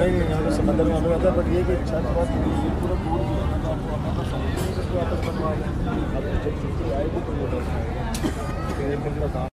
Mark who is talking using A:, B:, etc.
A: नहीं यहाँ पे समंदर में आता है, बट ये कि छत बात पूरा टूट गया ना, तो आपको अपना तो समझ नहीं सकते वापस बनवा लें। अब जब छुट्टी आएगी तो वो बस